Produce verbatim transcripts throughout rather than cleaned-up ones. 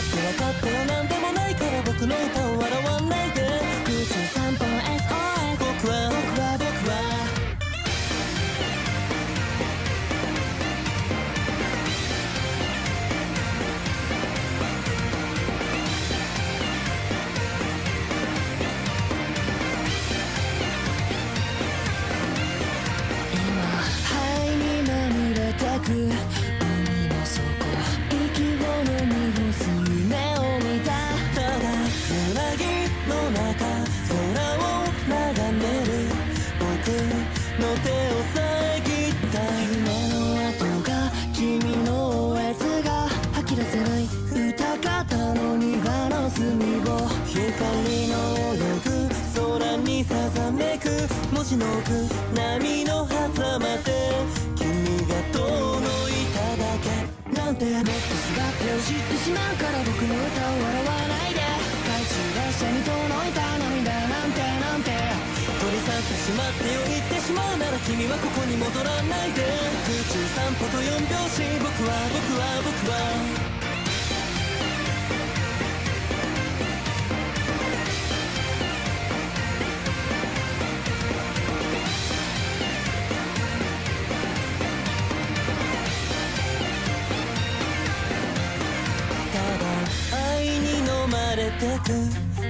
って分かったよ、なんでもないから僕の歌を笑わないで。空中散歩の エスオーエス、 僕は僕は僕は海の底、息を飲み干す夢を見た。ただうなぎの中、空を眺める僕の手を遮った。夢の跡が君のおえつが吐き出せない。歌方の庭の隅を光の泳ぐ空にさざめく文字の奥、波の狭間で君が遠のいただけなんて。もっとすがってを知ってしまうから僕の歌を笑わないで。懐中列車に遠のいた涙なんてなんて取り去ってしまってよ、言ってしまうなら君はここに戻らないで。空中散歩とよんびょうし、僕は僕は僕はてく空の底、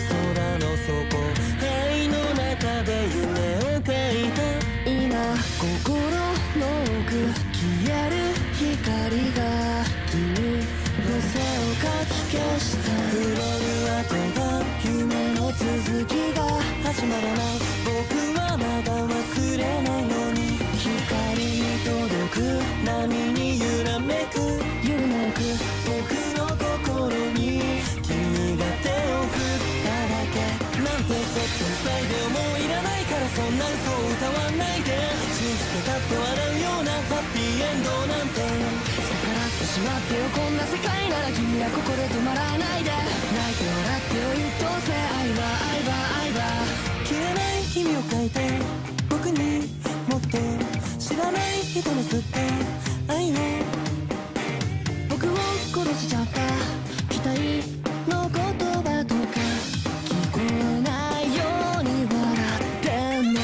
愛の中で夢を描いた。今心の奥消える光が君の背をかき消した。黒い跡が夢の続きが始まらない。僕はまだ忘れないように光に届く波に揺らめく夜の奥、僕の心に君が手を振っただけなんて。そっと塞いでよ、もういらないからそんな嘘を歌わないで。信じてたって笑うようなハッピーエンドなんて逆らってしまってよ、こんな世界なら君はここで止まらないで。泣いて笑ってよ、一等星愛は愛は愛は消えない君を描いて僕にもっと知らない人の吸った愛を僕を殺しちゃった。期待の言葉とか聞こえないように笑ってんの。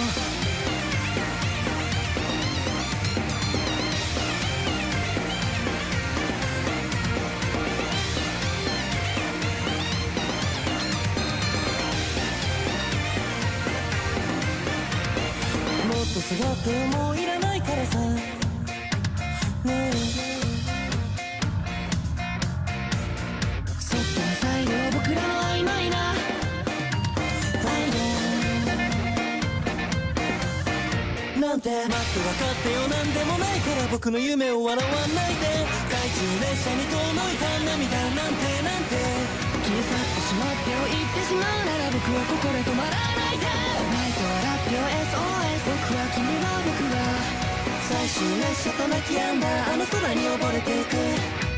もっとすがってもういらないからさねえ。僕らの曖昧な愛なんて。待って分かってよ、なんでもないから僕の夢を笑わないで。懐中列車に遠のいた涙なんてなんて消え去ってしまってよ、言ってしまうなら僕はここで止まらないで。泣いて笑ってよ エスオーエス、 僕は君は僕は最終列車と泣き止んだあの空に溺れていく。